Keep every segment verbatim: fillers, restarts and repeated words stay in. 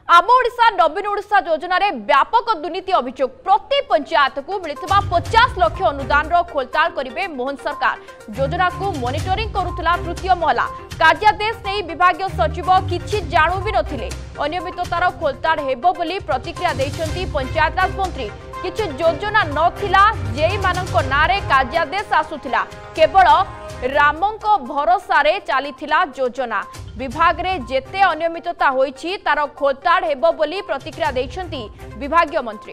आम ओडिशा नवीन ओडिशा योजन व्यापक दुर्नीति अभियोग प्रति पंचायत को मिलता पचास लाख अनुदान खोलताड़ करेंगे मोहन सरकार। योजना को मॉनिटरिंग करुला तृतीय महला। कार्यादेश नहीं विभाग सचिव किछि जाणु भी नथिले। अनियमिततार खोलताड़ हेबो बोली प्रतिक्रिया देइछन्ती पंचायतराज मंत्री। किछि योजना नथिला, जेई मानक नारे कार्यादेश आसुथिला, केवल रामंक भरोसा रे चलीथिला योजना। विभाग रे जेते अनियमितता होईछि तार खोलताड़ हेबो बोली प्रतिक्रिया देइछन्ती विभागीय मंत्री।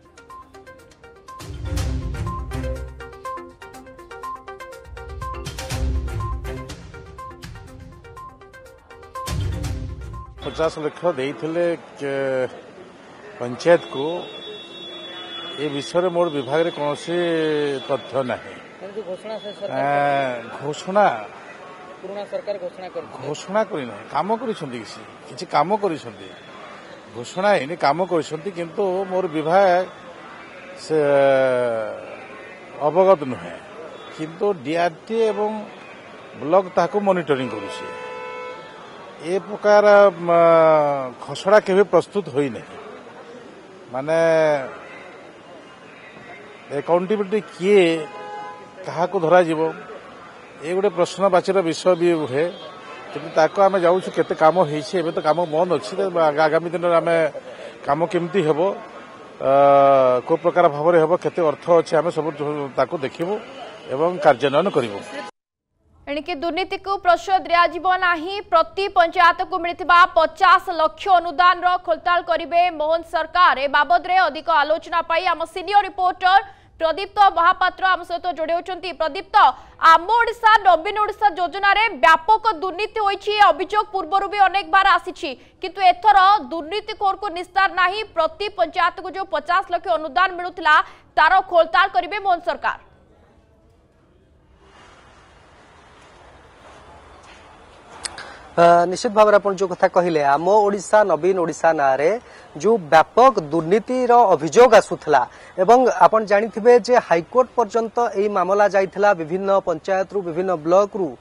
पचास लाख देइथिले पंचायत को ए विषय में मोर विभाग रे कोनोसी तथ्य नाही। घोषणा पुराना सरकार घोषणा कर घोषणा करी ना काम करिसंती किछि काम करिसंती घोषणा हेनी काम करिसंती किंतु मोर विभाग से अवगत नुहे किंतु डीआरटी एवं ब्लॉक ताको मॉनिटरिंग करूसी। ए प्रकार घोषणा केबे प्रस्तुत होई नहीं। माने अकाउंटेबिलिटी किए कहा को धरा जीवो ये गोटे प्रश्नवाची विषय भी हुए कि आम जाऊँ केते काम होइछि। एबे तो काम बंद अच्छी आगामी दिन में आम काम केमती हेबो को प्रकार भाव में हेबो केते अर्थ अच्छे आम सब ताको देखिबो एवं कार्यान्वयन करिबो। एणिके दुर्नीति को प्रश्रय दिया नहीं। प्रति पंचायत को मिलता पचास लाख अनुदान खोलताड़ करेंगे मोहन सरकार। ए बाबद रे अधिक आलोचना पाई आम सीनियर रिपोर्टर प्रदीप्त महापात्र आम सहित जोड़ी होती। प्रदीप्त, आम ओडिशा नवीन ओडिशा योजना रे व्यापक दुर्नीति होइछि अभियोग पूर्वर भी अनेक बार आसी, किंतु एथर दुर्नीति खोर को निस्तार नहीं। प्रति पंचायत को जो पचास लाख अनुदान मिलुथिला तार खोलताड़ करेंगे मोहन सरकार। निश्चित भाव में जो कथा कहले आम ओडिशा नवीन ओडिशा नारे जो व्यापक दुर्नीति रो अभियोग आसुथला एवं आपण जानिथिबे जे हाईकोर्ट पर्यंत एई मामला जाइथिला। विभिन्न पंचायत रु विभिन्न ब्लॉक रु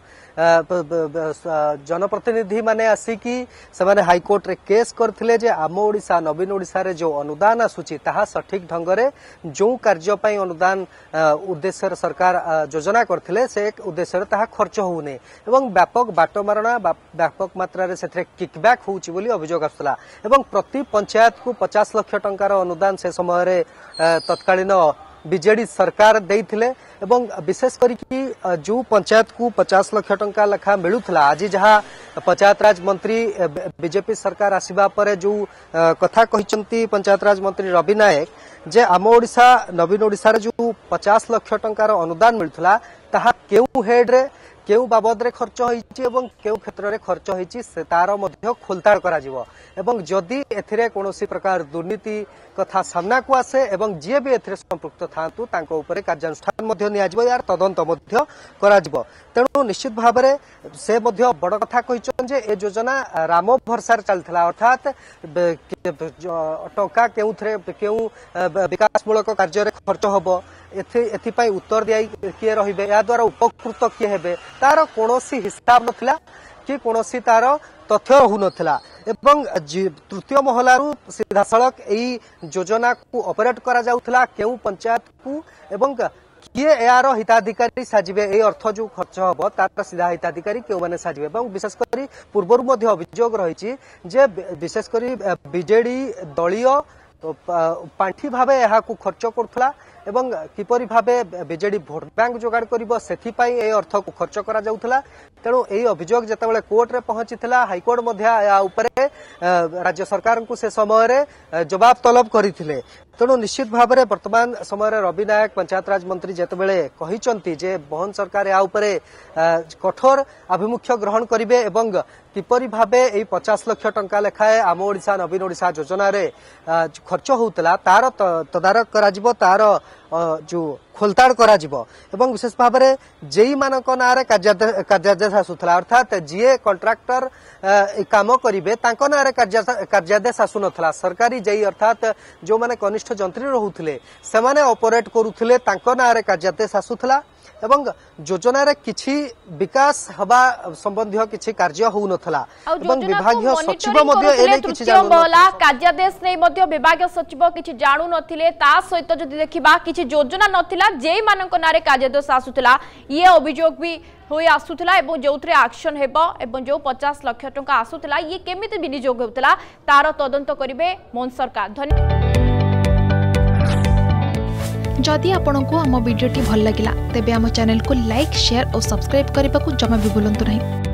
जनप्रतिनिधि माने आसिकी से हाईकोर्ट रे केस करथिले जे आम ओडिशा नवीन ओडिशा रे जो अनुदान आसुची ताहा सठिक ढंग रे जो कार्य पई अनुदान उद्देश्य सरकार योजना करथिले से उद्देश्य ताहा खर्च होउने एवं व्यापक बाटमारणा व्यापक मात्रा रे सेथरे किकबैक होउची बोली अभियोग आसुला। एवं प्रति पंचायत को पचास लाख टंकार अनुदान से समय रे तत्कालीन बीजेडी सरकार देइथिले एवं विशेष करिकी जो पंचायत को पचास लाख टंका लेखा मिलुथला। आज जहाँ पंचायत राज मंत्री बीजेपी सरकार आसीबा परे जो कथा कहिसंती पंचायत राज मंत्री रवि नायक जे आम ओडिशा नवीन ओडिशा रे जो पचास लाख टंकार अनुदान मिलुथला ताहा केउ हेड रे केउ बाबद रे खर्च होइछि एवं केउ क्षेत्र रे खर्च होइछि से तार मध्य खोलताड़ करा जिवो। एवं जदि एथिरे कोनोसी प्रकार दुर्नीति कथा सामना को आसे एवं जे भी एथिरे संपृक्त थांतु तांको उपरे कार्यानुष्ठान मध्य निया जिवो, यार तदंत मध्य करा जिवो। तेणु निश्चित भाव में से मध्य बड़ कथा कहिछन जे ए योजना राम भरसार चलथिला, अर्थात टंका केउथरे केउ विकासमूलक कार्य रे खर्च होबो एथिपाई उत्तर दिया किए रहिबे, या द्वारा उपकृत किए हेबे तार कोनोसी हिसाब नथिला कि कोनोसी तार तथ्य रहु नथिला। एवं तृतीय महलारू सीधा सड़क एई योजना को ऑपरेट करा जाउथला केउ पंचायत को एवं किए यार हिताधिकारी साजिबे ए अर्थ जो खर्च हम तार सीधा हिताधिकारी केउ माने साजिबे। एवं विशेष करी पूर्वर मध्य अभियोग रहिछि जे विशेष करी बीजेडी दलीय पांठी भावे यहाँ को खर्च करुला एवं किपरि भावे बीजेडी भोट बैंक जोगाड़ करिबो सेथिपाई ए अर्थ को खर्च करा जाउथला। तेणु एई अभियोग जेतेबेले कोर्ट रे पहुंचीथिला हाईकोर्ट मध्ये या उपरे राज्य सरकार को से समय रे जवाब तलब करिथिले। तेणु निश्चित भाव में वर्तमान समय रवि नायक पंचायत राज मंत्री जेतेबेले कहिसंती जे मोहन सरकार या उपरे कठोर आभिमुख्य ग्रहण करिवे एवं किपरि भावे एई पचास लाख टंका लेखाए आम ओडिशा नवीन ओडिशा योजना रे खर्च होउतला तार तदारक करा जिवो, तार जो खोलताड़ करा जिवो एवं विशेष भाव में जेई मानक नारे कार्यादेश आसूला अर्थात जीए कंट्राक्टर काम करेंगे नारे कार्यादेश आसु नथला सरकारी जेई अर्थात जो माने कनिष्ठ जंत्री रोहुथिले सेमाने ऑपरेट करुथिले तांको नारे कार्यादेश आसूला एवं योजना रे किछि विकास हवा संबंधी किछि कार्य हो नथला एवं विभागीय सचिव मध्ये एले किछि जानू नथला कार्यादेश नै मध्ये विभागीय सचिव किछि जानू नथिले ता सहित जदि देखिबा किछि योजना नथिला जेई मानक नारे कार्यादेश आसुतला ये अभियोग भी होई आसुतला एवं जोथरे एक्शन हेबो एवं जो पचास लाख टंका आसुतला ये केमिति विनियोग होतला तार तदंत करिवे मोहन सरकार। धन्यवाद। जदि आपंक आम भिडी भल लगा तेब आम चैनल को लाइक शेयर और सब्सक्राइब करने को जमा भी भूलु नहीं।